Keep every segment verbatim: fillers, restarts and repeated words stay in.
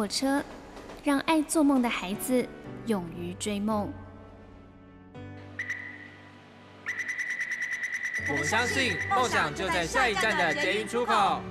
火车，让爱做梦的孩子勇于追梦。 我们相信梦想就在下一站的捷运出口。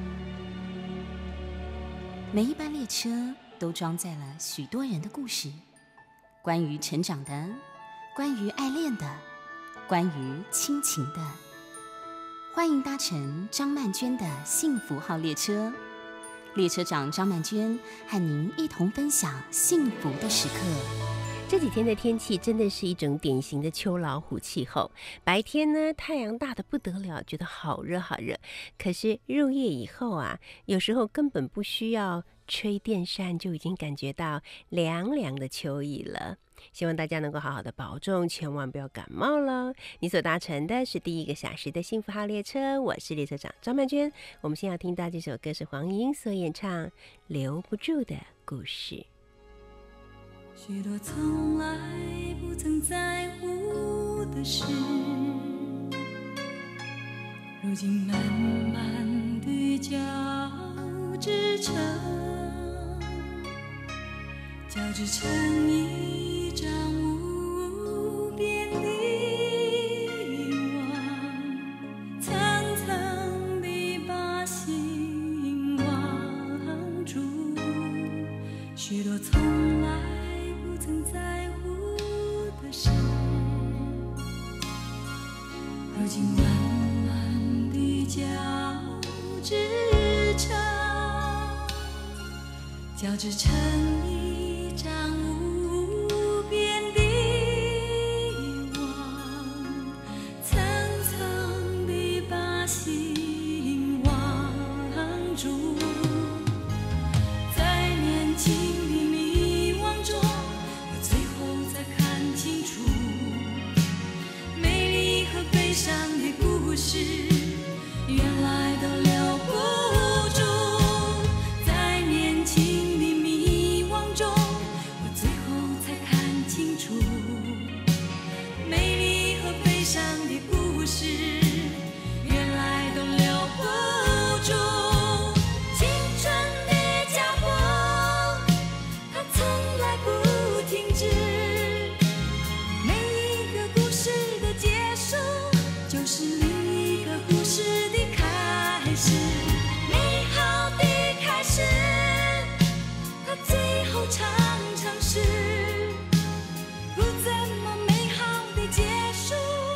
每一班列车都装载了许多人的故事，关于成长的，关于爱恋的，关于亲情的。欢迎搭乘张曼娟的幸福号列车，列车长张曼娟和您一同分享幸福的时刻。 这几天的天气真的是一种典型的秋老虎气候。白天呢，太阳大得不得了，觉得好热好热。可是入夜以后啊，有时候根本不需要吹电扇，就已经感觉到凉凉的秋意了。希望大家能够好好的保重，千万不要感冒了。你所搭乘的是第一个小时的幸福号列车，我是列车长张曼娟。我们先要听到这首歌是黄莺所演唱《留不住的故事》。 许多从来不曾在乎的事，如今慢慢地交织成交织成一张无边的网，层层地把心网住。许多从来不曾在乎的事，如今慢慢地交织成交织成一张无边的网，层层地把心网住。在年轻的迷惘中，最后才看清楚美丽和悲伤的故事，原来都留不住。在年轻的迷惘中，我最后才看清楚美丽和悲伤的故事，原来都留不住。青春的脚步它从来不停止，每一个故事的结束就是另一个故事的开始，美好的开始它最后常常是不怎么美好的结束。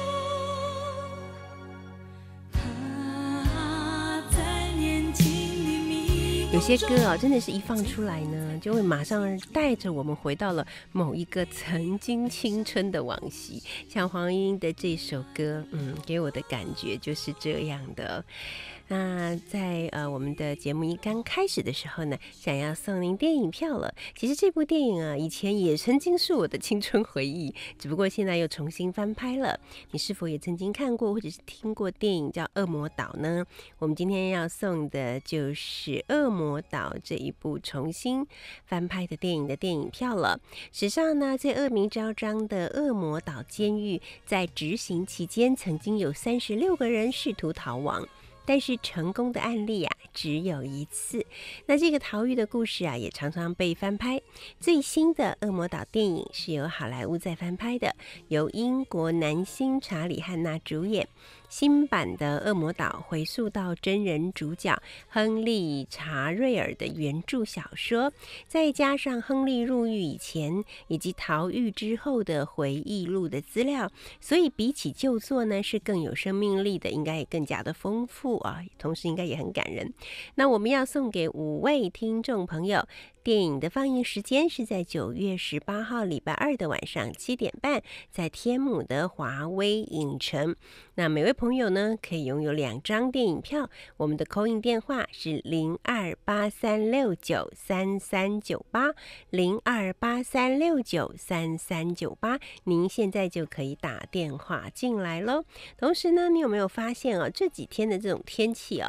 啊，在年轻的迷有些歌哦，真的是一放出来呢，就会马上带着我们回到了某一个曾经青春的往昔。像黄莺的这首歌，嗯，给我的感觉就是这样的。那在呃我们的节目一刚开始的时候呢，想要送您电影票了。其实这部电影啊，以前也曾经是我的青春回忆，只不过现在又重新翻拍了。你是否也曾经看过或者是听过电影叫《恶魔岛》呢？我们今天要送的就是《恶魔岛》这一部重新翻拍的电影的电影票了。史上呢，最恶名昭彰的恶魔岛监狱，在执行期间，曾经有三十六个人试图逃亡。但是成功的案例啊，只有一次。那这个逃狱的故事啊，也常常被翻拍。最新的《恶魔岛》电影是由好莱坞在翻拍的，由英国男星查理·汉纳主演。新版的《恶魔岛》回溯到真人主角亨利·查瑞尔的原著小说，再加上亨利入狱以前以及逃狱之后的回忆录的资料，所以比起旧作呢，是更有生命力的，应该也更加的丰富啊，同时应该也很感人。那我们要送给五位听众朋友，电影的放映时间是在九月十八号礼拜二的晚上七点半，在天母的华威影城。那每位朋友呢，可以拥有两张电影票。我们的 call in 电话是零二八三六九三三九八零二八三六九三三九八，您现在就可以打电话进来咯。同时呢，你有没有发现哦，这几天的这种天气啊，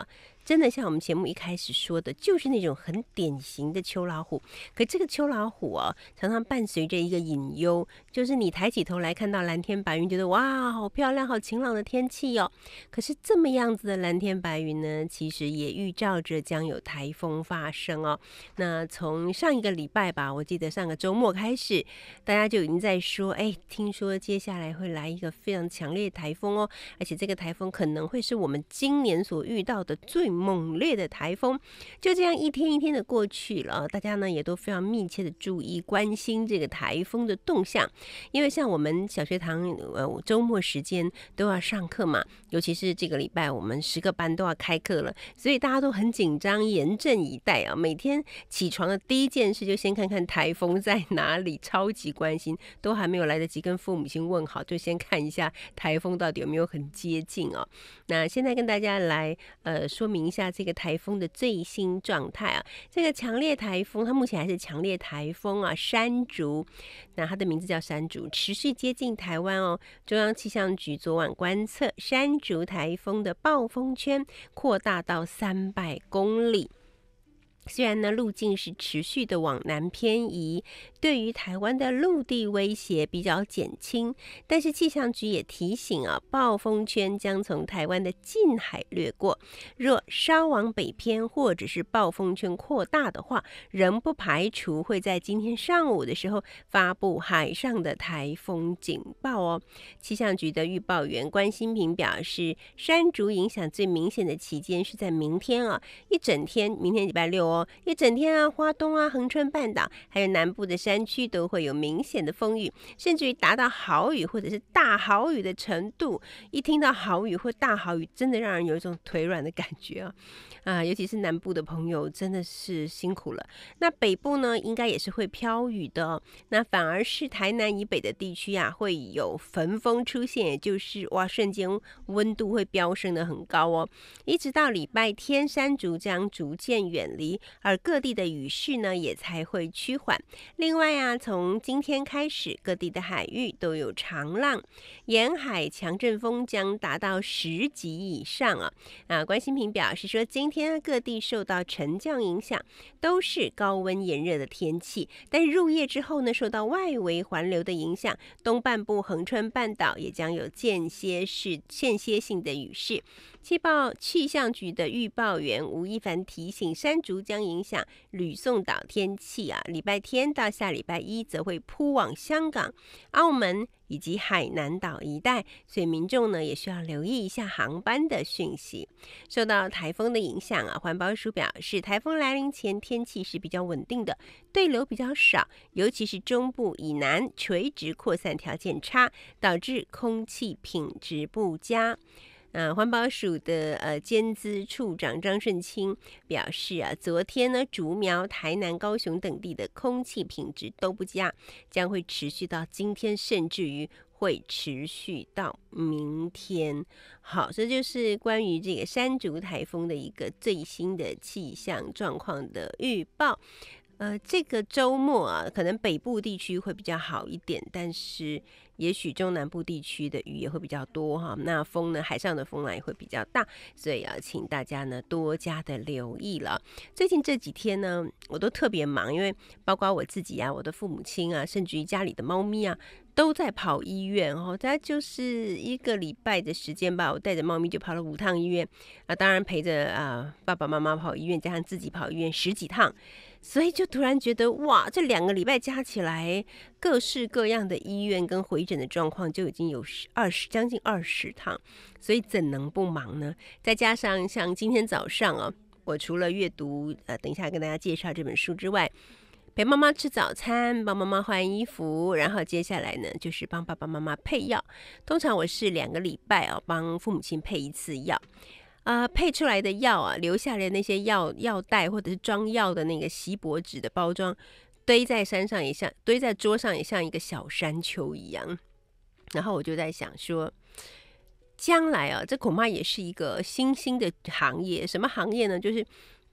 真的像我们节目一开始说的，就是那种很典型的秋老虎。可这个秋老虎啊，常常伴随着一个隐忧，就是你抬起头来看到蓝天白云，觉得哇，好漂亮，好晴朗的天气哦。可是这么样子的蓝天白云呢，其实也预兆着将有台风发生哦。那从上一个礼拜吧，我记得上个周末开始，大家就已经在说，哎，听说接下来会来一个非常强烈的台风哦，而且这个台风可能会是我们今年所遇到的最猛烈的台风。就这样一天一天的过去了，大家呢也都非常密切的注意关心这个台风的动向，因为像我们小学堂呃周末时间都要上课嘛，尤其是这个礼拜我们十个班都要开课了，所以大家都很紧张，严阵以待啊。每天起床的第一件事就先看看台风在哪里，超级关心，都还没有来得及跟父母亲问好，就先看一下台风到底有没有很接近哦。那现在跟大家来呃说明一下这个台风的最新状态啊。这个强烈台风它目前还是强烈台风啊，山竹，那它的名字叫山竹，持续接近台湾哦。中央气象局昨晚观测山竹台风的暴风圈扩大到三百公里。虽然呢路径是持续的往南偏移，对于台湾的陆地威胁比较减轻，但是气象局也提醒啊，暴风圈将从台湾的近海掠过，若稍往北偏或者是暴风圈扩大的话，仍不排除会在今天上午的时候发布海上的台风警报哦。气象局的预报员关新平表示，山竹影响最明显的期间是在明天啊，一整天，明天礼拜六哦，一整天啊，花东啊、恒春半岛还有南部的山区都会有明显的风雨，甚至于达到豪雨或者是大豪雨的程度。一听到豪雨或大豪雨，真的让人有一种腿软的感觉啊！啊，尤其是南部的朋友真的是辛苦了。那北部呢，应该也是会飘雨的哦。那反而是台南以北的地区啊，会有焚风出现，也就是哇，瞬间温度会飙升的很高哦。一直到礼拜天，山竹将逐渐远离，而各地的雨势呢也才会趋缓。另外啊，从今天开始，各地的海域都有长浪，沿海强阵风将达到十级以上啊。啊，关心平表示说，今天各地受到沉降影响，都是高温炎热的天气，但是入夜之后呢，受到外围环流的影响，东半部恒春半岛也将有间歇式间歇性的雨势。气报气象局的预报员吴一凡提醒，山竹将影响吕宋岛天气啊，礼拜天到下礼拜一则会扑往香港、澳门以及海南岛一带，所以民众呢也需要留意一下航班的讯息。受到台风的影响啊，环保署表示，台风来临前天气是比较稳定的，对流比较少，尤其是中部以南垂直扩散条件差，导致空气品质不佳。呃，环保署的呃监资处长张顺清表示啊，昨天呢，竹苗、台南、高雄等地的空气品质都不佳，将会持续到今天，甚至于会持续到明天。好，这就是关于这个山竹台风的一个最新的气象状况的预报。呃，这个周末啊，可能北部地区会比较好一点，但是也许中南部地区的雨也会比较多哈。那风呢，海上的风浪也会比较大，所以啊，请大家呢多加的留意了。最近这几天呢，我都特别忙，因为包括我自己啊、我的父母亲啊，甚至于家里的猫咪啊，都在跑医院哦。大概就是一个礼拜的时间吧，我带着猫咪就跑了五趟医院啊，当然陪着啊爸爸妈妈跑医院，加上自己跑医院十几趟。所以就突然觉得哇，这两个礼拜加起来，各式各样的医院跟回诊的状况就已经有二十将近二十趟，所以怎能不忙呢？再加上像今天早上啊，我除了阅读呃，等一下跟大家介绍这本书之外，陪妈妈吃早餐，帮妈妈换衣服，然后接下来呢就是帮爸爸妈妈配药。通常我是两个礼拜啊，帮父母亲配一次药。呃，配出来的药啊，留下来的那些药药袋或者是装药的那个锡箔纸的包装，堆在山上也像堆在桌上也像一个小山丘一样。然后我就在想说，将来啊，这恐怕也是一个新兴的行业。什么行业呢？就是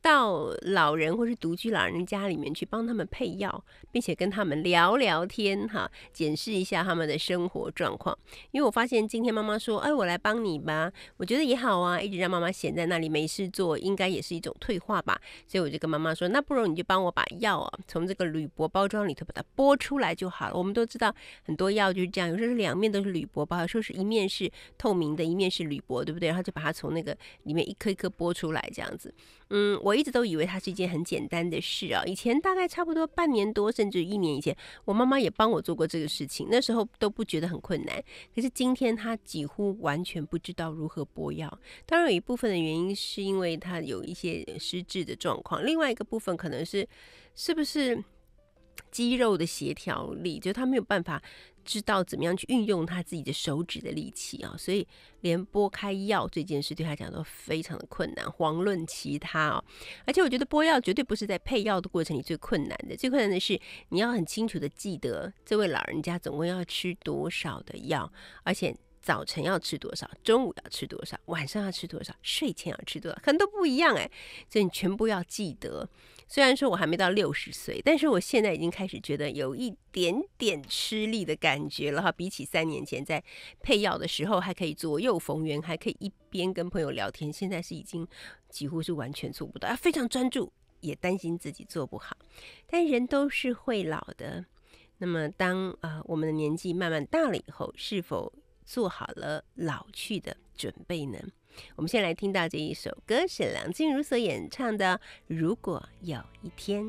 到老人或是独居老人家里面去帮他们配药，并且跟他们聊聊天哈，检视一下他们的生活状况。因为我发现今天妈妈说，哎，我来帮你吧，我觉得也好啊，一直让妈妈闲在那里没事做，应该也是一种退化吧。所以我就跟妈妈说，那不如你就帮我把药啊从这个铝箔包装里头把它剥出来就好了。我们都知道很多药就是这样，有时候是两面都是铝箔包，有时候是一面是透明的，一面是铝箔，对不对？然后就把它从那个里面一颗一颗剥出来这样子。嗯，我一直都以为它是一件很简单的事啊。以前大概差不多半年多甚至一年以前，我妈妈也帮我做过这个事情，那时候都不觉得很困难。可是今天她几乎完全不知道如何剥药。当然有一部分的原因是因为她有一些失智的状况，另外一个部分可能是是不是肌肉的协调力，就是她没有办法知道怎么样去运用他自己的手指的力气啊，所以连剥开药这件事对他讲都非常的困难，遑论其他哦。而且我觉得剥药绝对不是在配药的过程里最困难的，最困难的是你要很清楚的记得这位老人家总共要吃多少的药，而且早晨要吃多少，中午要吃多少，晚上要吃多少，睡前要吃多少，可能都不一样哎，所以你全部要记得。虽然说我还没到六十岁，但是我现在已经开始觉得有一点点吃力的感觉了哈。比起三年前在配药的时候还可以左右逢源，还可以一边跟朋友聊天，现在是已经几乎是完全做不到，要非常专注，也担心自己做不好。但人都是会老的，那么当、呃、我们的年纪慢慢大了以后，是否做好了老去的准备呢？我们先来听到这一首歌，是梁静茹所演唱的《如果有一天》。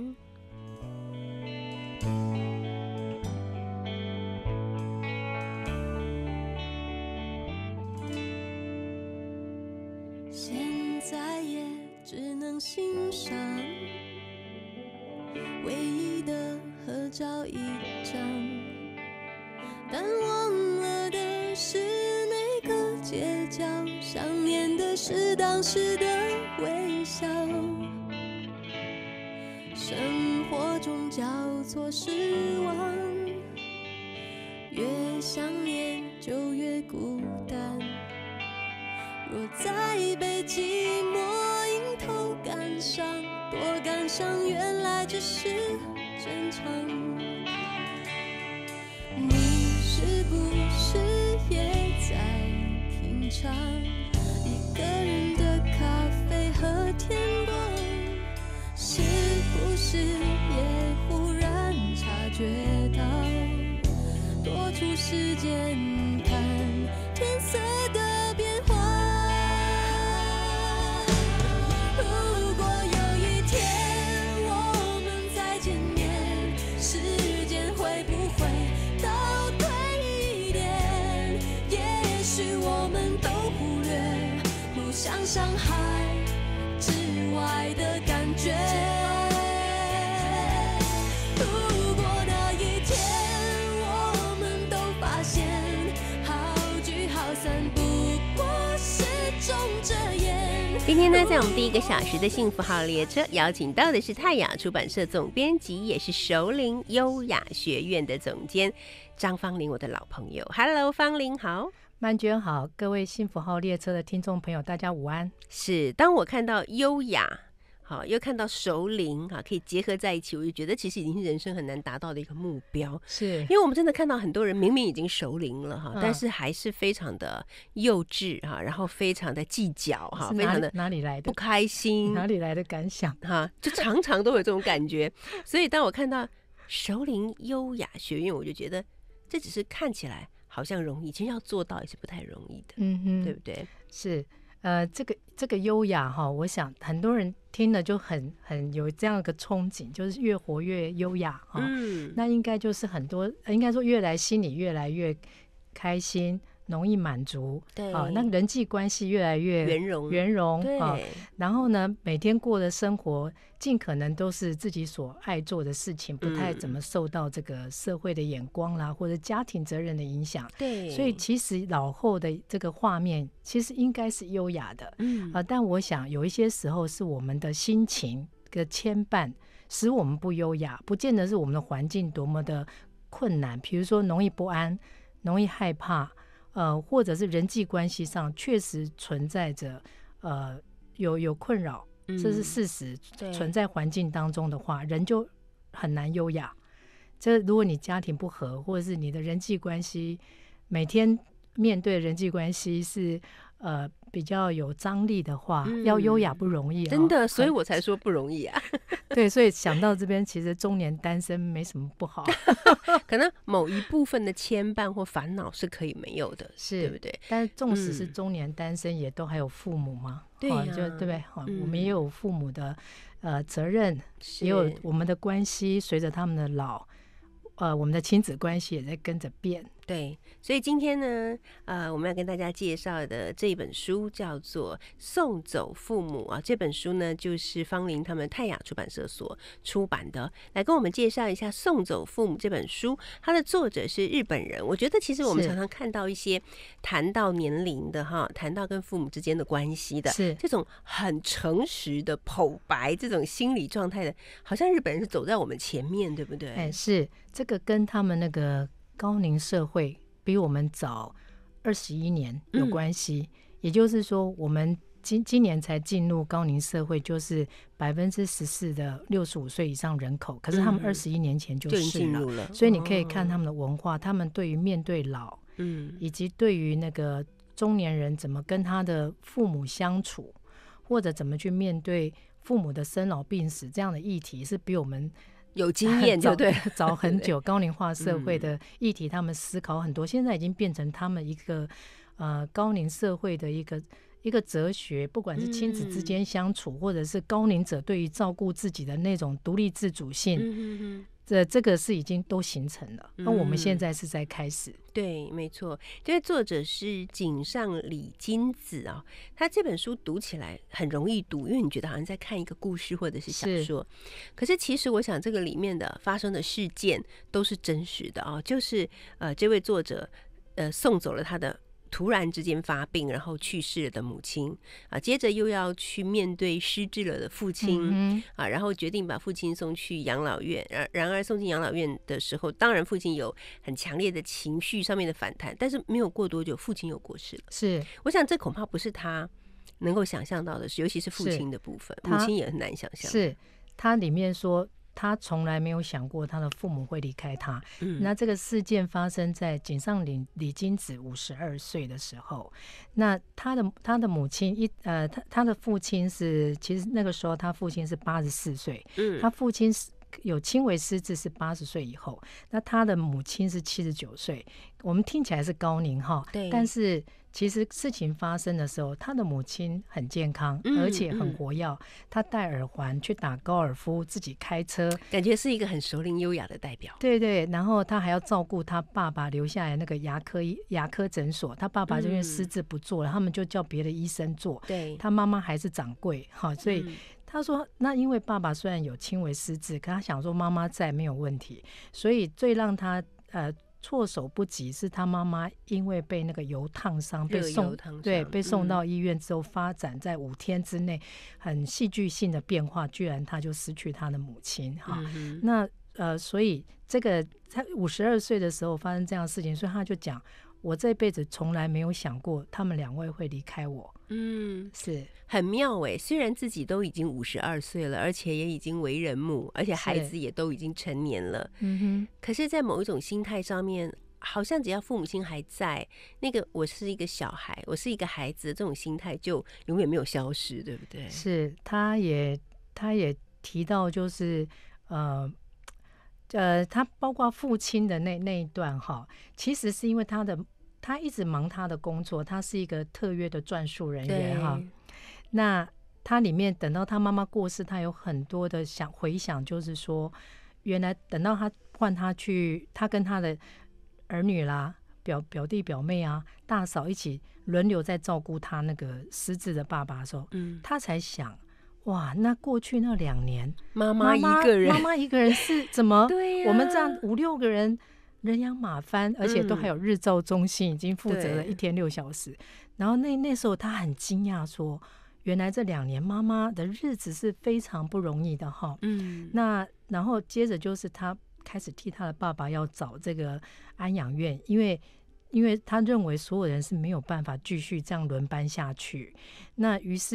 现在也只能欣赏唯一的合照一张，但忘了的是那个街角，想念的是当时的微笑。生活中交错失望，越想念就越孤单。若再被寂寞迎头赶上，多感伤原来只是正常。你是不是也在品尝一个人的咖啡和天光？是不是也忽然察觉到多出时间看天色的变化？如果有一天我们再见面，时间会不会倒退一点？也许我们都忽略互相伤害之外的感觉。如果那一天我们都发现好聚好散不过是种遮掩。 今天呢，在我们第一个小时的幸福号列车，邀请到的是泰雅出版社总编辑，也是熟龄优雅学院的总监张芳玲，我的老朋友。Hello， 芳玲好。 曼娟好，各位幸福号列车的听众朋友，大家午安。 是，当我看到优雅，好，又看到熟龄，哈，可以结合在一起，我就觉得其实已经是人生很难达到的一个目标。 是， 因为我们真的看到很多人明明已经熟龄了哈、嗯，但是还是非常的幼稚哈，然后非常的计较哈，非常的哪里来的不开心， 哪里来的感想哈，就常常都有这种感觉。所以当我看到熟龄优雅学院，我就觉得这只是看起来好像容易，其实要做到也是不太容易的， 嗯哼， 对不对？ 是，呃，这个这个优雅哈，我想很多人听了就很很有这样一个憧憬，就是越活越优雅哈。嗯，那应该就是很多，应该说越来心里越来越开心，容易满足， 对啊，那人际关系越来越圆融， 圆融， 对、 啊，然后呢，每天过的生活尽可能都是自己所爱做的事情，不太怎么受到这个社会的眼光啦，嗯、或者家庭责任的影响。 对， 所以其实老后的这个画面，其实应该是优雅的，嗯啊，但我想有一些时候是我们的心情的牵绊，使我们不优雅，不见得是我们的环境多么的困难，比如说容易不安，容易害怕。呃，或者是人际关系上确实存在着呃有有困扰嗯、这是事实，存在环境当中的话，人就很难优雅。这如果你家庭不和，或者是你的人际关系每天面对人际关系是呃比较有张力的话，嗯、要优雅不容易、哦， 真的，所以我才说不容易啊。 对，所以想到这边，其实中年单身没什么不好， 可能某一部分的牵绊或烦恼是可以没有的，是对不对？ 但是纵使是中年单身，也都还有父母嘛， 对、啊， 就对不对？嗯、我们也有父母的呃责任，也有我们的关系，随着他们的老。呃，我们的亲子关系也在跟着变。 对，所以今天呢，呃，我们要跟大家介绍的这一本书叫做《送走父母》啊。这本书呢，就是芳龄他们泰雅出版社所出版的。来跟我们介绍一下《送走父母》这本书，它的作者是日本人。我觉得其实我们常常看到一些谈到年龄的哈，谈到跟父母之间的关系的， 是这种很诚实的剖白，这种心理状态的，好像日本人是走在我们前面，对不对？ 哎，是。这个跟他们那个高龄社会比我们早二十一年有关系、嗯、也就是说我们今今年才进入高龄社会，就是百分之十四的六十五岁以上人口，可是他们二十一年前就是了、嗯、就进入了，所以你可以看他们的文化、哦、他们对于面对老，嗯，以及对于那个中年人怎么跟他的父母相处，或者怎么去面对父母的生老病死这样的议题，是比我们有经验，对对， 早很久高龄化社会的议题，他们思考很多，现在已经变成他们一个呃高龄社会的一个一个哲学，不管是亲子之间相处，或者是高龄者对于照顾自己的那种独立自主性，嗯这这个是已经都形成了，那、嗯、我们现在是在开始。 对，没错，这位作者是井上李金子啊、哦，他这本书读起来很容易读，因为你觉得好像在看一个故事或者是小说，是可是其实我想这个里面的发生的事件都是真实的啊、哦，就是呃这位作者呃送走了他的突然之间发病然后去世了的母亲啊，接着又要去面对失智了的父亲、嗯、啊，然后决定把父亲送去养老院。然然而送进养老院的时候，当然父亲有很强烈的情绪上面的反弹，但是没有过多久，父亲又过世了。 是， 我想这恐怕不是他能够想象到的事，尤其是父亲的部分，母亲也很难想象。 是，他里面说。他从来没有想过他的父母会离开他、嗯、那这个事件发生在井上李李金子五十二岁的时候，那他的他的母亲一呃他他的父亲是，其实那个时候他父亲是八十四岁，嗯，他父亲是有轻微失智是八十岁以后，那他的母亲是七十九岁，我们听起来是高龄哈，对，但是其实事情发生的时候，他的母亲很健康，嗯、而且很活跃。他、嗯、戴耳环去打高尔夫，自己开车， 感觉是一个很熟龄优雅的代表。 对对，然后他还要照顾他爸爸留下来那个牙科牙科诊所，他爸爸就因为失智不做了，嗯、他们就叫别的医生做。对，他妈妈还是掌柜，好，所以。嗯他说那因为爸爸虽然有轻微失智，可他想说妈妈在没有问题，所以最让他呃措手不及是他妈妈因为被那个油烫伤被送对被送到医院之后，发展在五天之内很戏剧性的变化，居然他就失去他的母亲哈、嗯、那呃所以这个他五十二岁的时候发生这样的事情，所以他就讲我这辈子从来没有想过他们两位会离开我。嗯，是很妙哎。虽然自己都已经五十二岁了，而且也已经为人母，而且孩子也都已经成年了，嗯哼，可是在某一种心态上面，好像只要父母亲还在，那个我是一个小孩，我是一个孩子，这种心态就永远没有消失，对不对？ 是，他也他也提到就是呃。呃，他包括父亲的那那一段哈，其实是因为他的他一直忙他的工作，他是一个特约的撰述人员哈。那他里面等到他妈妈过世，他有很多的想回想，就是说，原来等到他换他去，他跟他的儿女啦、表表弟表妹啊、大嫂一起轮流在照顾他那个失智的爸爸的时候，嗯，他才想。哇，那过去那两年， 妈妈一个人， 妈妈一个人是怎么？对、啊，我们这样五六个人人仰马翻，而且都还有日照中心，已经负责了一天六小时。然后那那时候他很惊讶说，原来这两年妈妈的日子是非常不容易的哈。嗯，那然后接着就是他开始替他的爸爸要找这个安养院，因为。因为他认为所有人是没有办法继续这样轮班下去，那于是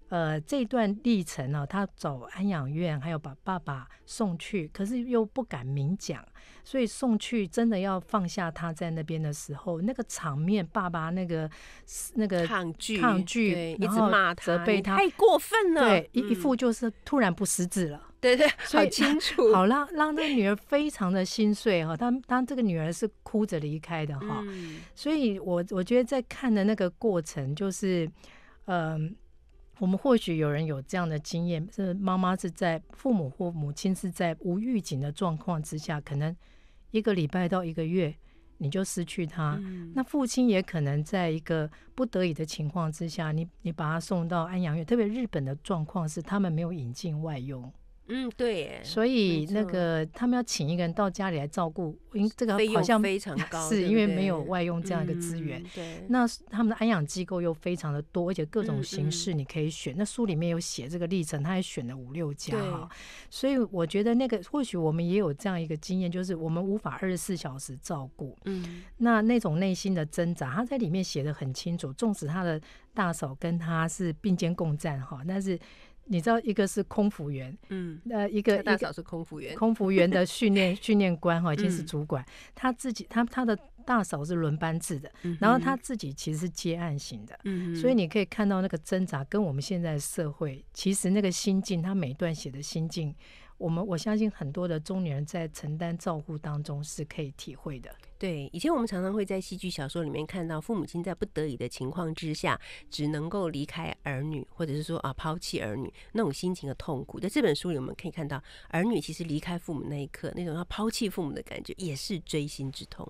呃，这段历程呢、啊，他找安养院，还有把爸爸送去，可是又不敢明讲，所以送去真的要放下他在那边的时候，那个场面，爸爸那个那个抗拒抗拒， 一直骂他， 责备他， 太过分了。 对， 嗯、 一副就是突然不识字了。 对对， 所以好清楚。 好让让这个女儿非常的心碎哈，她她这个女儿是哭着离开的哈， 嗯、 所以我我觉得在看的那个过程就是，嗯、呃。我们或许有人有这样的经验，是妈妈是在父母或母亲是在无预警的状况之下，可能一个礼拜到一个月你就失去他。嗯、那父亲也可能在一个不得已的情况之下，你你把他送到安养院。特别日本的状况是，他们没有引进外佣。 嗯，对耶， 所以那个他们要请一个人到家里来照顾，因这个好像非常高， 是因为没有外佣这样一个资源。 嗯、对， 那他们的安养机构又非常的多，而且各种形式你可以选。嗯嗯那书里面有写这个历程，他也选了五六家哈。所以我觉得那个或许我们也有这样一个经验，就是我们无法二十四小时照顾。嗯，那那种内心的挣扎，他在里面写得很清楚。纵使他的大嫂跟他是并肩共战哈，但是。你知道一个是空服员，嗯，呃，一个大嫂是空服员， 空服员的训练训练官哈，已经是主管。嗯、他自己，他他的大嫂是轮班制的，嗯、然后他自己其实是接案型的，嗯、所以你可以看到那个挣扎，跟我们现在的社会，其实那个心境，他每一段写的心境，我们我相信很多的中年人在承担照顾当中是可以体会的。 对，以前我们常常会在戏剧小说里面看到父母亲在不得已的情况之下，只能够离开儿女，或者是说啊抛弃儿女那种心情的痛苦。在这本书里，我们可以看到儿女其实离开父母那一刻，那种要抛弃父母的感觉，也是锥心之痛。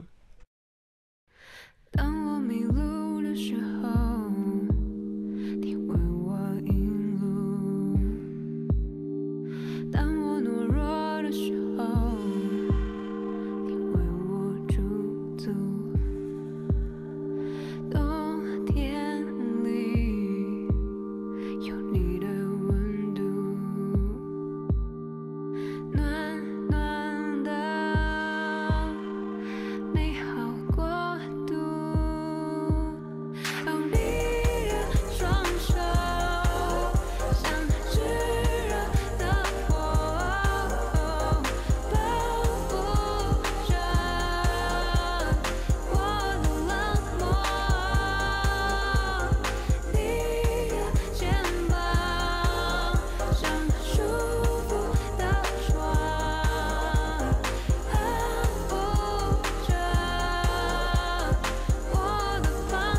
当我迷路的时候，你为我引路；当我懦弱的时候，你为我驻足。冬天里有你的温度，暖暖的美好国度。用你的双手像炙热的火，包覆着我的冷漠。你的肩膀像舒服的床，呵护着我的彷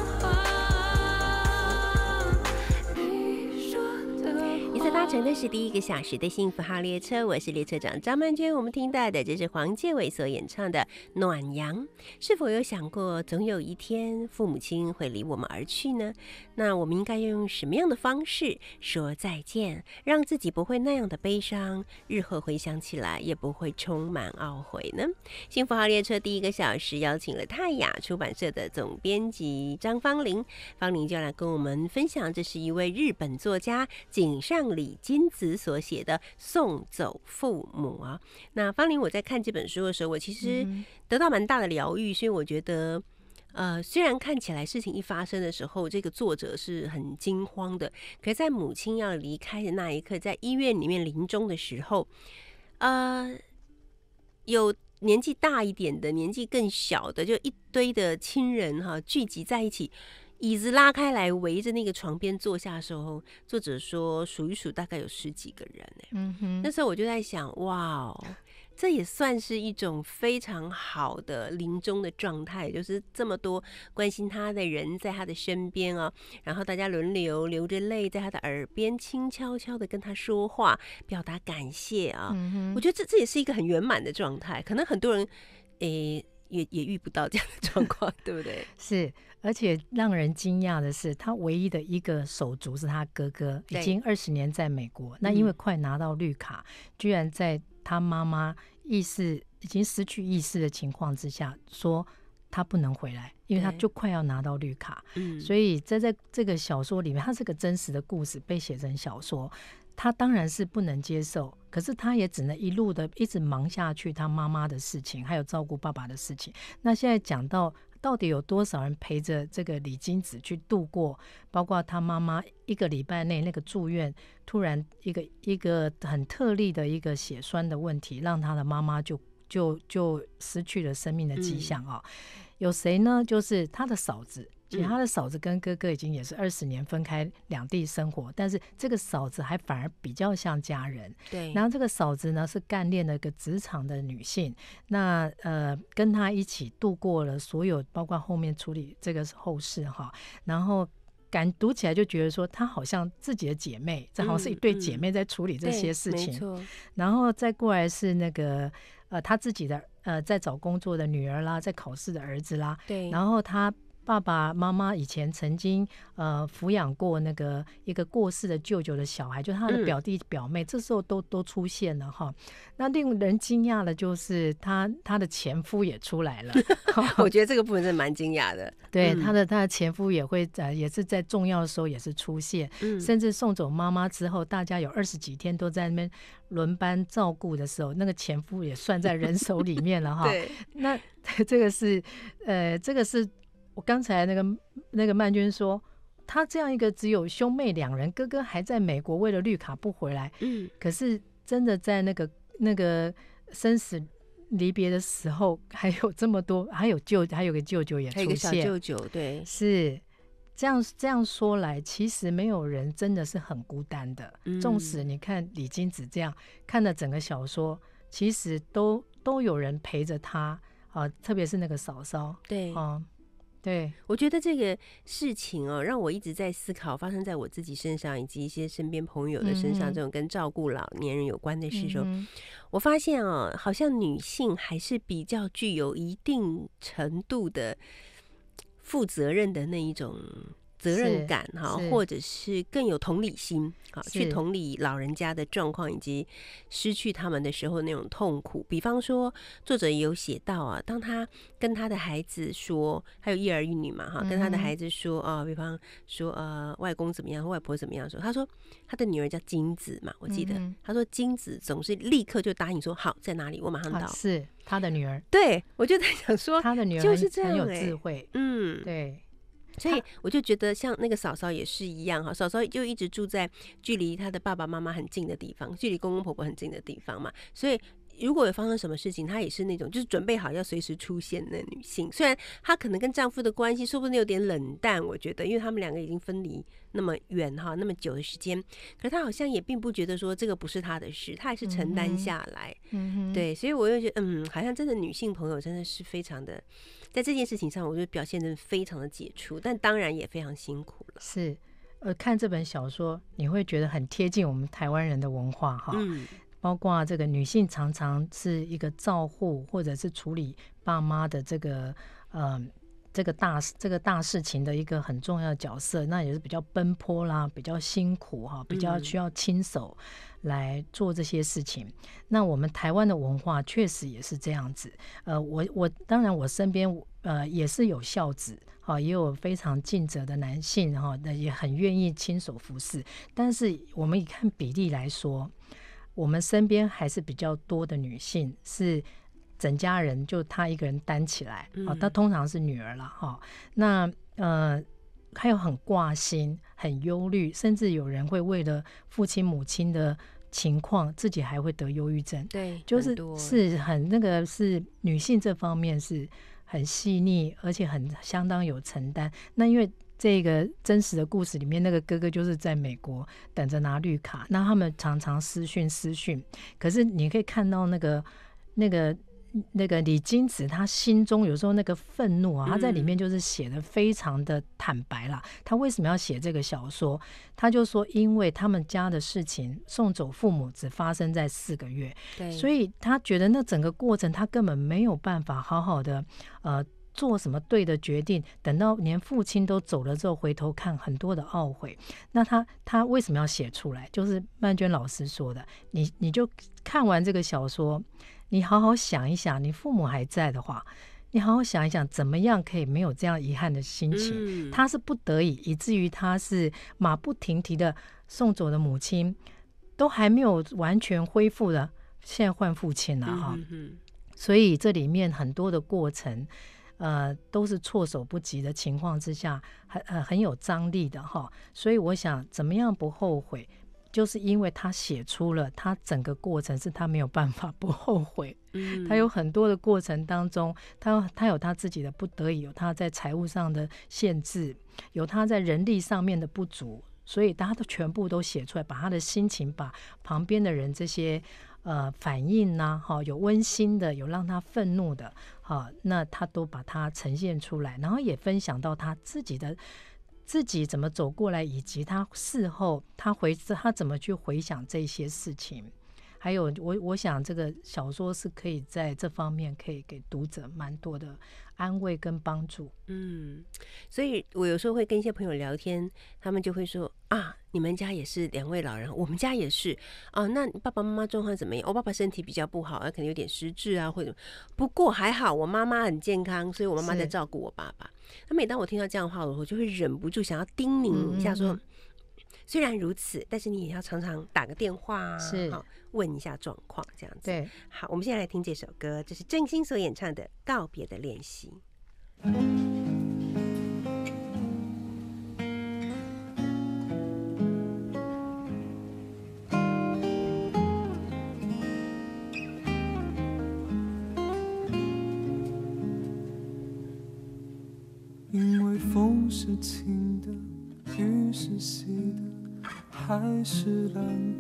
徨。你说的一次搭乘的是第一个小时的幸福号列车，我是列车长张曼娟。我们听到的这是黄介伟所演唱的《暖阳》。是否有想过，总有一天父母亲会离我们而去呢？那我们应该要用什么样的方式说再见，让自己不会那样的悲伤，日后回想起来也不会充满懊悔呢？幸福号列车第一个小时邀请了泰雅出版社的总编辑张芳玲，芳玲就来跟我们分享，这是一位日本作家井上里金子所写的《送走父母》啊。那芳玲，我在看这本书的时候，我其实得到蛮大的疗愈，所以我觉得呃，虽然看起来事情一发生的时候，这个作者是很惊慌的，可是在母亲要离开的那一刻，在医院里面临终的时候，呃，有年纪大一点的，年纪更小的，就一堆的亲人哈聚集在一起，椅子拉开来围着那个床边坐下的时候，作者说数一数大概有十几个人、欸、嗯哼，那时候我就在想，哇哦，这也算是一种非常好的临终的状态，就是这么多关心他的人在他的身边啊，然后大家轮流流着泪在他的耳边轻悄悄的跟他说话，表达感谢啊。嗯、我觉得这这也是一个很圆满的状态，可能很多人诶也也遇不到这样的状况，对不对？ 是，而且让人惊讶的是，他唯一的一个手足是他哥哥，已经二十年在美国，那因为快拿到绿卡，嗯、居然在他妈妈意识已经失去意识的情况之下，说他不能回来，因为他就快要拿到绿卡。嗯、所以在在这个小说里面，它是个真实的故事，被写成小说。他当然是不能接受，可是他也只能一路的一直忙下去他妈妈的事情，还有照顾爸爸的事情。那现在讲到到底有多少人陪着这个李金子去度过，包括他妈妈一个礼拜内那个住院，突然一个一个很特例的一个血栓的问题，让他的妈妈就就就失去了生命的迹象啊、哦嗯。有谁呢？就是他的嫂子。其实他的嫂子跟哥哥已经也是二十年分开两地生活，但是这个嫂子还反而比较像家人。 对， 然后这个嫂子呢是干练的一个职场的女性，那呃跟他一起度过了所有，包括后面处理这个后事哈，然后。感读起来就觉得说，她好像自己的姐妹，这好像是一对姐妹在处理这些事情。嗯嗯、没错。然后再过来是那个呃，她自己的呃，在找工作的女儿啦，在考试的儿子啦。 对。 然后她爸爸妈妈以前曾经呃抚养过那个一个过世的舅舅的小孩，就是他的表弟表妹，嗯、这时候都都出现了哈。那令人惊讶的就是他他的前夫也出来了， 我觉得这个部分真的蛮惊讶的。 对，嗯、他的他的前夫也会呃也是在重要的时候也是出现，嗯、甚至送走妈妈之后，大家有二十几天都在那边轮班照顾的时候，那个前夫也算在人手里面了哈。对，那这个是呃这个是。我刚才那个那个曼君说，他这样一个只有兄妹两人，哥哥还在美国为了绿卡不回来，嗯，可是真的在那个那个生死离别的时候，还有这么多，还有舅，还有个舅舅也出现， 还有个小舅舅，对， 是这样这样说来，其实没有人真的是很孤单的。嗯、纵使你看李金子这样看了整个小说，其实都都有人陪着他啊，特别是那个嫂嫂， 对， 啊。对， 我觉得这个事情哦，让我一直在思考，发生在我自己身上，以及一些身边朋友的身上，嗯、这种跟照顾老年人有关的事的时候，嗯、我发现哦，好像女性还是比较具有一定程度的负责任的那一种责任感哈，或者是更有同理心啊，去同理老人家的状况以及失去他们的时候那种痛苦。比方说，作者也有写到啊，当他跟他的孩子说，还有一儿一女嘛哈，跟他的孩子说啊，比方说呃外公怎么样，外婆怎么样说，他说他的女儿叫金子嘛，我记得、嗯、他说金子总是立刻就答应说好在哪里，我马上到。啊、 是他的女儿， 对我就在想说， 他的女儿就是这样、 欸、很有智慧， 嗯， 对。 所以我就觉得像那个嫂嫂也是一样哈，嫂嫂就一直住在距离她的爸爸妈妈很近的地方，距离公公婆婆很近的地方嘛，所以如果有发生什么事情，她也是那种就是准备好要随时出现的女性。虽然她可能跟丈夫的关系说不定有点冷淡，我觉得因为他们两个已经分离那么远哈，那么久的时间，可是她好像也并不觉得说这个不是她的事，她还是承担下来。嗯，对，所以我又觉得嗯，好像真的女性朋友真的是非常的。在这件事情上，我觉得表现得非常的杰出，但当然也非常辛苦了。 是，呃，看这本小说，你会觉得很贴近我们台湾人的文化哈，嗯，包括这个女性常常是一个照护或者是处理爸妈的这个呃这个大这个大事情的一个很重要的角色，那也是比较奔波啦，比较辛苦哈，比较需要亲手来做这些事情。嗯、那我们台湾的文化确实也是这样子。呃，我我当然我身边呃也是有孝子，哈，也有非常尽责的男性哈，那也很愿意亲手服侍。但是我们以看比例来说，我们身边还是比较多的女性是。整家人就他一个人担起来，嗯、哦，他通常是女儿了哈、哦。那呃，还有很挂心、很忧虑，甚至有人会为了父亲母亲的情况，自己还会得忧郁症。 对， 就是是很那个是女性这方面是很细腻，而且很相当有承担。那因为这个真实的故事里面，那个哥哥就是在美国等着拿绿卡，那他们常常私讯私讯，可是你可以看到那个那个。那个李金子他心中有时候那个愤怒啊，他在里面就是写的非常的坦白啦。他为什么要写这个小说？他就说，因为他们家的事情送走父母只发生在四个月，对，所以他觉得那整个过程他根本没有办法好好的呃做什么对的决定。等到连父亲都走了之后，回头看很多的懊悔。那他他为什么要写出来？就是曼娟老师说的，你你就看完这个小说。你好好想一想，你父母还在的话，你好好想一想，怎么样可以没有这样遗憾的心情？嗯、他是不得已，以至于他是马不停蹄的送走的母亲，都还没有完全恢复的，现在换父亲了哈。嗯、所以这里面很多的过程， 呃都是措手不及的情况之下，很呃很有张力的哈。所以我想怎么样不后悔，就是因为他写出了他整个过程是他没有办法不后悔。嗯，他有很多的过程当中，他他有他自己的不得已，有他在财务上的限制，有他在人力上面的不足，所以他都全部都写出来，把他的心情，把旁边的人这些呃反应呐、啊，有温馨的，有让他愤怒的，好，那他都把它呈现出来，然后也分享到他自己的自己怎么走过来，以及他事后他回他怎么去回想这些事情。还有我我想这个小说是可以在这方面可以给读者蛮多的安慰跟帮助。 嗯，所以我有时候会跟一些朋友聊天，他们就会说啊，你们家也是两位老人，我们家也是啊。那你爸爸妈妈状况怎么样？我、哦、爸爸身体比较不好，可能有点失智啊，或者不过还好，我妈妈很健康，所以我妈妈在照顾我爸爸。那每当我听到这样的话，我就会忍不住想要叮咛一下说。嗯嗯嗯，虽然如此，但是你也要常常打个电话啊， 是问一下状况，这样子。 对， 好，我们现在来听这首歌，这是郑兴所演唱的《告别的练习》。 因为风是晴的，雨是细的，海是蓝的，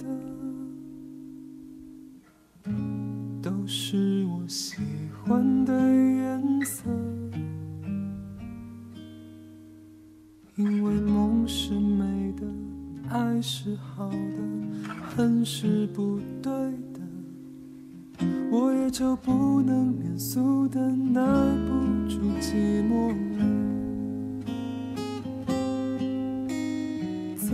都是我喜欢的颜色。因为梦是美的，爱是好的，恨是不对的，我也就不能免俗的耐不住寂寞了。在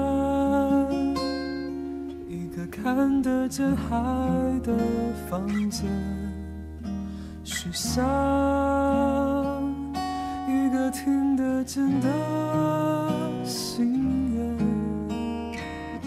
一个看得见海的房间，许下一个听得见的心愿。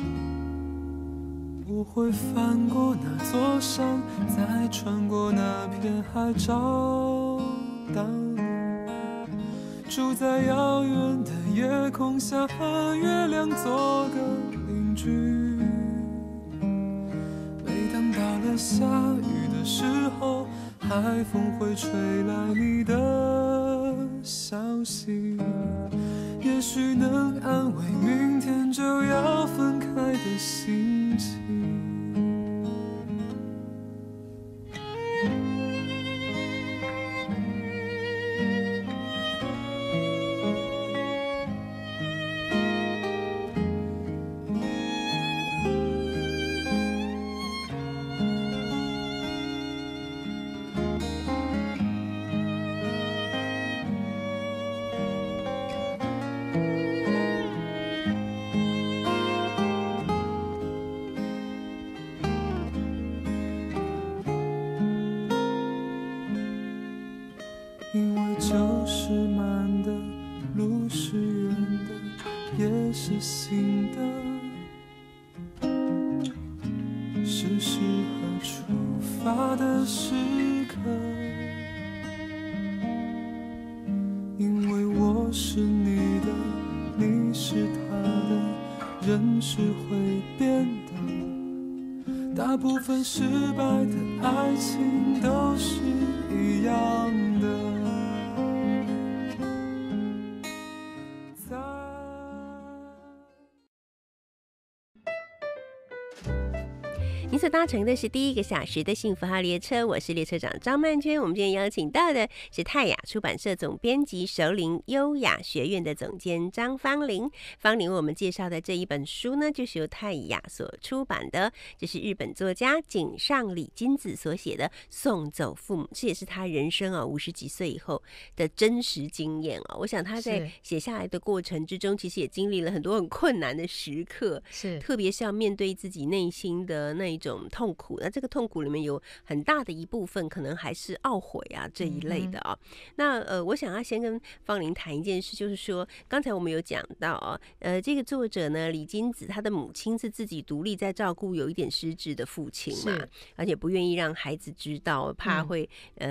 我会翻过那座山，再穿过那片海，找到你。住在遥远的夜空下，和月亮做个邻居。每当到了下雨的时候，海风会吹来你的消息，也许能安慰明天就要分开的心情。因为酒是满的，路是远的，也是新的，是适合出发的时刻。因为我是你的，你是他的，人是会变的，大部分失败的爱情都是一样的。 您所搭乘的是第一个小时的幸福号列车，我是列车长张曼娟。我们今天邀请到的是泰雅出版社总编辑熟龄优雅学院的总监张芳玲。芳玲为我们介绍的这一本书呢，就是由泰雅所出版的，这是日本作家井上李金子所写的《送走父母》，这也是他人生啊五十几岁以后的真实经验啊。我想他在写下来的过程之中，其实也经历了很多很困难的时刻， 是特别是要面对自己内心的那一种痛苦，那这个痛苦里面有很大的一部分可能还是懊悔啊这一类的啊。嗯、那呃，我想要先跟芳玲谈一件事，就是说刚才我们有讲到啊，呃，这个作者呢李金子，他的母亲是自己独立在照顾有一点失智的父亲嘛，而且不愿意让孩子知道，怕会、嗯、呃。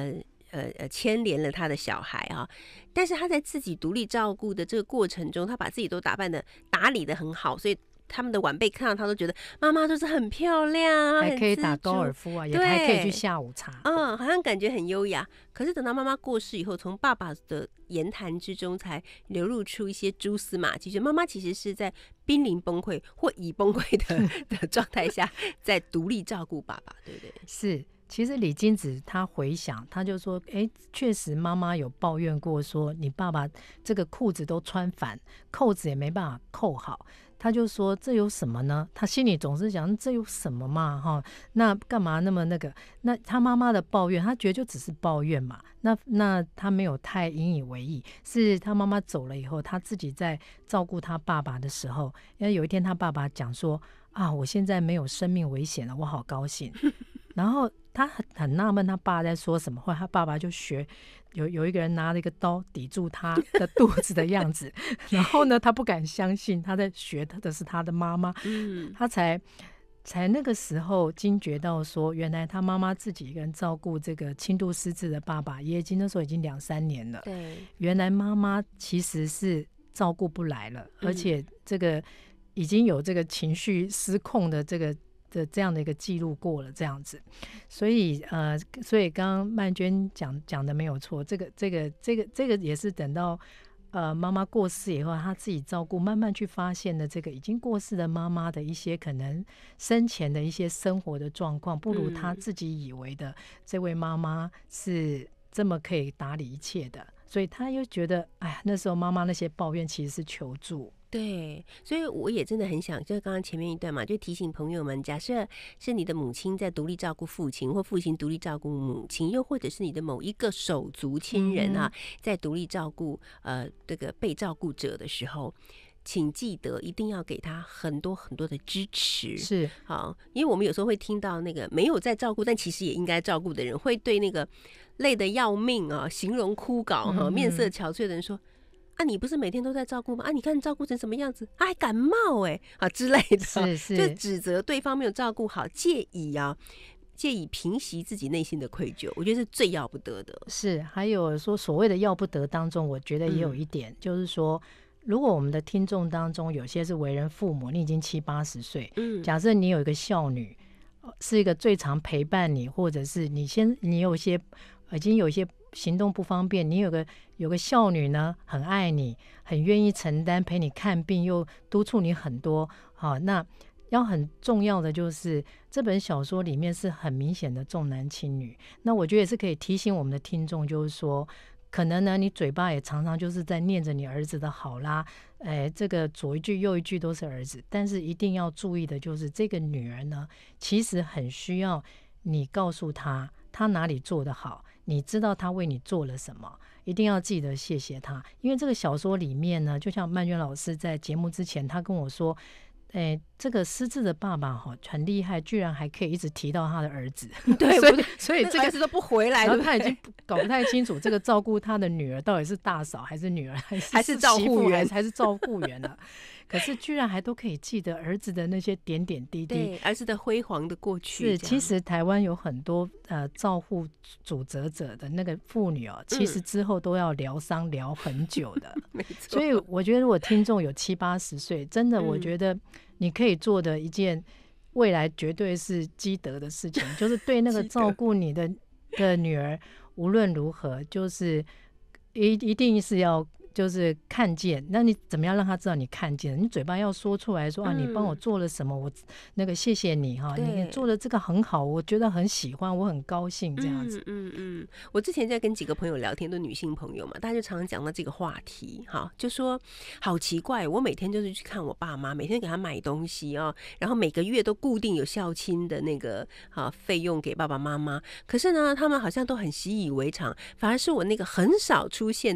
呃呃牵连了他的小孩啊。但是他在自己独立照顾的这个过程中，他把自己都打扮的打理的很好，所以他们的晚辈看到他都觉得妈妈就是很漂亮， 还可以打高尔夫啊，也还可以去下午茶， 嗯，好像感觉很优雅。可是等到妈妈过世以后，从爸爸的言谈之中才流露出一些蛛丝马迹，就妈妈其实是在濒临崩溃或已崩溃的的状态下，在独立照顾爸爸，对不对？ 是。其实李金子他回想，他就说：“哎，确实妈妈有抱怨过，说你爸爸这个裤子都穿反，扣子也没办法扣好。”他就说：“这有什么呢？”他心里总是想：“这有什么嘛？哈，那干嘛那么那个？”那他妈妈的抱怨，他觉得就只是抱怨嘛。那那他没有太引以为意。是他妈妈走了以后，他自己在照顾他爸爸的时候，因为有一天他爸爸讲说：“啊，我现在没有生命危险了，我好高兴。”然后他很很纳闷，他爸在说什么。后来他爸爸就学有有一个人拿了一个刀抵住他的肚子的样子，然后呢，他不敢相信他在学的是他的妈妈，嗯，他才才那个时候惊觉到说，原来他妈妈自己一个人照顾这个轻度失智的爸爸，也已经那时候已经两三年了。 对， 原来妈妈其实是照顾不来了，而且这个已经有这个情绪失控的这个。的这样的一个记录过了，这样子，所以呃，所以刚刚曼娟讲讲的没有错，这个这个这个这个也是等到呃妈妈过世以后，她自己照顾，慢慢去发现的这个已经过世的妈妈的一些可能生前的一些生活的状况，不如她自己以为的这位妈妈是这么可以打理一切的，所以她又觉得，哎，那时候妈妈那些抱怨其实是求助。 对，所以我也真的很想，就是刚刚前面一段嘛，就提醒朋友们，假设是你的母亲在独立照顾父亲，或父亲独立照顾母亲，又或者是你的某一个手足亲人啊，嗯、在独立照顾呃这个被照顾者的时候，请记得一定要给他很多很多的支持。 是， 好，因为我们有时候会听到那个没有在照顾，但其实也应该照顾的人，会对那个累得要命啊，形容枯槁哈、啊，面色憔悴的人说。啊，你不是每天都在照顾吗？啊，你看你照顾成什么样子？啊，还感冒哎、欸、啊之类的， 是是， 就指责对方没有照顾好，借以啊，借以平息自己内心的愧疚，我觉得是最要不得的。 是，还有说所谓的要不得当中，我觉得也有一点，嗯、就是说，如果我们的听众当中有些是为人父母，你已经七八十岁，嗯，假设你有一个孝女，是一个最常陪伴你，或者是你先你有一些已经有一些。行动不方便，你有个有个孝女呢，很爱你，很愿意承担，陪你看病，又督促你很多。好，那要很重要的就是这本小说里面是很明显的重男轻女。那我觉得也是可以提醒我们的听众，就是说，可能呢，你嘴巴也常常就是在念着你儿子的好啦，哎，这个左一句右一句都是儿子，但是一定要注意的就是这个女儿呢，其实很需要你告诉她，她哪里做得好。你知道他为你做了什么，一定要记得谢谢他。因为这个小说里面呢，就像曼娟老师在节目之前，他跟我说，诶，这个失智的爸爸哈很厉害，居然还可以一直提到他的儿子。 对， 所以所以这个儿子都不回来， 然后他已经搞不太清楚这个照顾他的女儿到底是大嫂还是女儿，还是还是照顾员， 还是照顾员了。可是居然还都可以记得儿子的那些点点滴滴， 对儿子的辉煌的过去。 是，其实台湾有很多呃照护主责者的那个妇女哦，其实之后都要疗伤疗很久的。 没错。 所以我觉得，如果听众有七八十岁，真的，我觉得你可以做的一件未来绝对是积德的事情，就是对那个照顾你的的女儿，无论如何，就是一一定是要。就是看见，那你怎么样让他知道你看见？你嘴巴要说出来说啊，你帮我做了什么，我那个谢谢你哈，你做的这个很好，我觉得很喜欢，我很高兴这样子。 嗯嗯嗯，我之前在跟几个朋友聊天，都女性朋友嘛，大家就常常讲到这个话题哈，就说好奇怪，我每天就是去看我爸妈，每天给他买东西啊，然后每个月都固定有孝亲的那个啊费用给爸爸妈妈，可是呢，他们好像都很习以为常，反而是我那个很少出现的。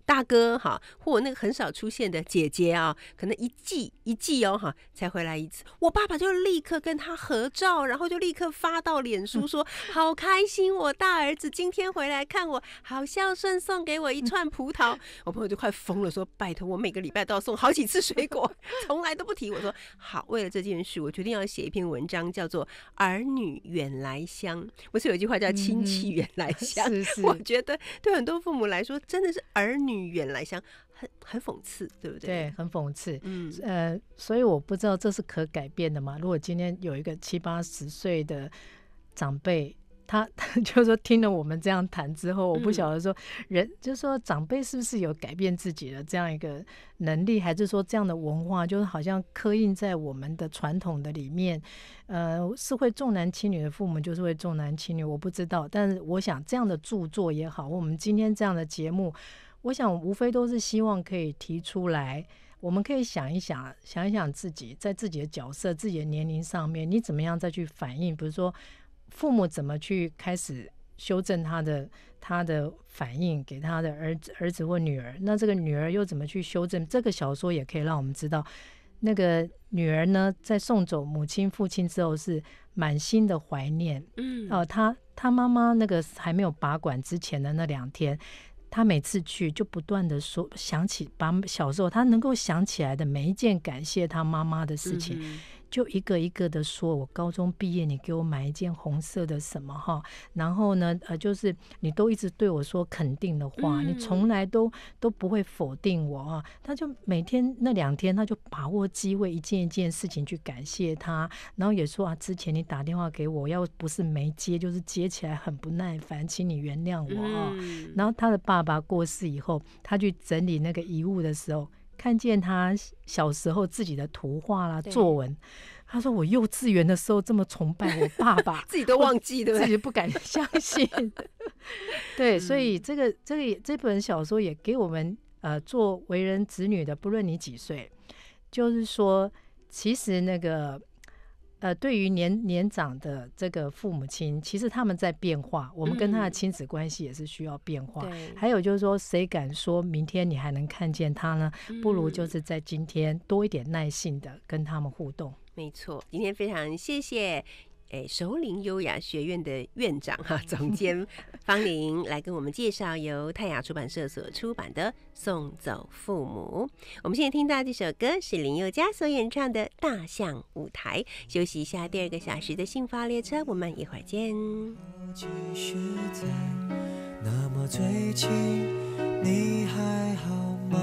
大哥哈，或那个很少出现的姐姐啊，可能一季一季哦哈才回来一次，我爸爸就立刻跟他合照，然后就立刻发到脸书说好开心，我大儿子今天回来看我，好孝顺，送给我一串葡萄。我朋友就快疯了，说拜托我每个礼拜都要送好几次水果，从来都不提。我说好，为了这件事，我决定要写一篇文章，叫做《儿女远来香》。不是有一句话叫亲戚远来香？ 嗯、是是， 我觉得对很多父母来说，真的是儿女远来香，很很讽刺，对不对？ 对，很讽刺。 嗯， 呃，所以我不知道这是可改变的嘛？如果今天有一个七八十岁的长辈，他他就说听了我们这样谈之后，我不晓得说人，就是说长辈是不是有改变自己的这样一个能力，还是说这样的文化就是好像刻印在我们的传统的里面？呃，是会重男轻女的父母就是会重男轻女，我不知道。但是我想这样的著作也好，我们今天这样的节目，我想无非都是希望可以提出来，我们可以想一想，想一想自己在自己的角色、自己的年龄上面，你怎么样再去反应？比如说，父母怎么去开始修正他的他的反应给他的儿子儿子或女儿，那这个女儿又怎么去修正？这个小说也可以让我们知道，那个女儿呢，在送走母亲父亲之后是满心的怀念。嗯，哦、呃，她她妈妈那个还没有拔管之前的那两天，他每次去就不断的说想起把小时候他能够想起来的每一件感谢他妈妈的事情、嗯、就一个一个的说，我高中毕业你给我买一件红色的什么哈，然后呢呃就是你都一直对我说肯定的话、嗯、你从来都都不会否定我啊。他就每天那两天他就把握机会一件一件事情去感谢他，然后也说啊之前你打电话给我要不是没接就是接起来很不耐烦，请你原谅我啊、嗯、然后他的爸爸过世以后，他去整理那个遗物的时候，看见他小时候自己的图画啦作文，他说我幼稚园的时候这么崇拜我爸爸自己都忘记对不对？ 自己不敢相信对、嗯、所以这个这个这本小说也给我们呃做为人子女的，不论你几岁，就是说其实那个呃，对于年年长的这个父母亲，其实他们在变化，我们跟他的亲子关系也是需要变化、嗯、还有就是说谁敢说明天你还能看见他呢、嗯、不如就是在今天多一点耐性的跟他们互动。 没错，今天非常谢谢哎，熟龄优雅学院的院长哈、啊、总监方琳来跟我们介绍由泰雅出版社所出版的《送走父母》。我们现在听到这首歌是林宥嘉所演唱的《大象舞台》。休息一下，第二个小时的幸福列车，我们一会儿见。 继续在那么最近，你还好吗？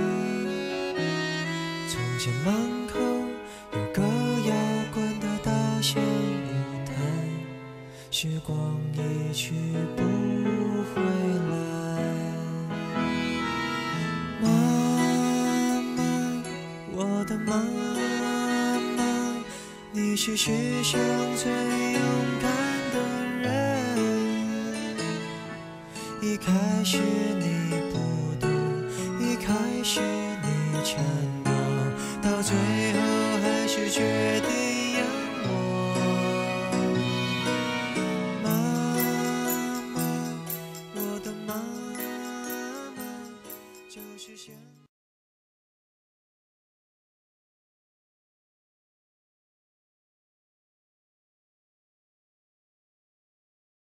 从前门口有个摇滚的大象舞台，时光一去不回来。妈妈，我的妈妈，你是世上最勇敢的人。一开始你不懂，一开始你承诺，到最后还是觉